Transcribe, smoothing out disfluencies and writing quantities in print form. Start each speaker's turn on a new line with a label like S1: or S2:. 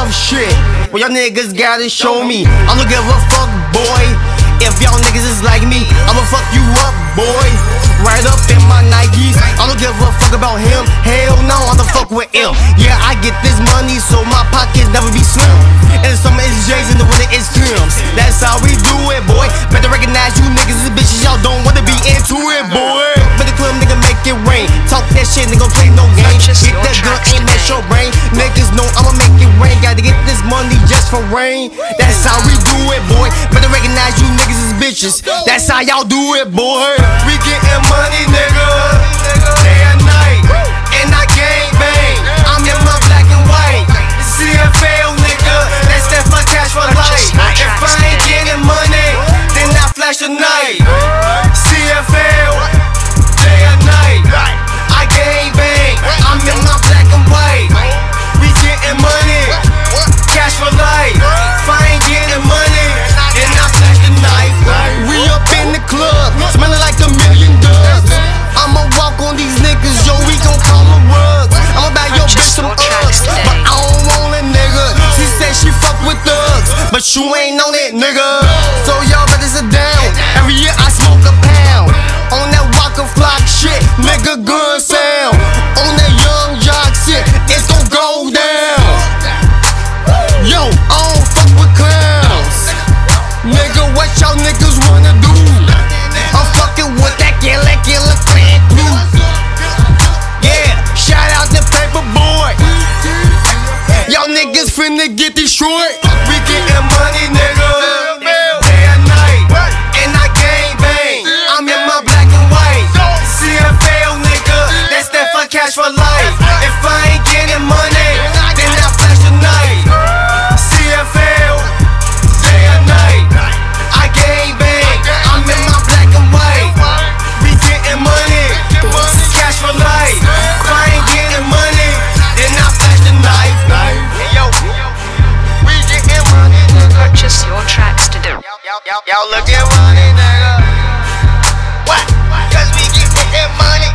S1: off shit. Well, y'all niggas gotta show me. I don't give a fuck, boy. If y'all niggas is like me, I'ma fuck you up, boy. Right up in my Nikes. I don't give a fuck about him. Hell no, I'm the fuck with him. Yeah, I get this money, so my pockets never be slim. And the summer is J's and the winter is Timbs. That's how we do it, boy. Better recognize you niggas as bitches. Y'all don't wanna be into it, boy. Better club, nigga, make it rain. Talk that shit, nigga, play no game. Get that gun, aim at your brain. Niggas know I'ma make it rain. Gotta get this money just for rain. That's how we do it, boy. Better recognize you niggas as bitches. That's how y'all do it, boy. We getting money, nigga, day and night. And I gang bang. I'm in my black and white. CFL, nigga, that's that for cash for life. If I ain't getting money, then I flash a night. CFL, day and night. I gang bang. I'm in my black and white. We getting money, cash for life. If I ain't getting money, then I flash the knife. We up in the club, smelling like $1 million dubs. I'ma walk on these niggas, yo, we gon' call them rugs. I'ma buy your bitch some Uggs, but I don't want a nigga. She said she fuck with thugs, but you ain't on it, nigga. So y'all better sit down. Every year I smoke a pound. On that Waka Flock shit, nigga, gun sound. On that Young Jock shit, it's gon' go down. Yo, I don't fuck with clowns. Nigga, what y'all niggas wanna do? I'm fucking with that killer clan crew. Yeah, shout out to Paper Boy. Y'all niggas finna get destroyed. We getting money, nigga, day and night. And I gang bang. I'm in my black and white. CFL, nigga, that's that for cash for life. If I ain't getting money, then I flash the night. CFL, day and night. I gang bang. I'm in my black and white. We getting money, cash for life. If I ain't getting money, then I flash the knife. Hey, yo, we getting money, nigga.
S2: Purchase your tracks today.
S1: Y'all looking money, nigga. What? Cause we getting money.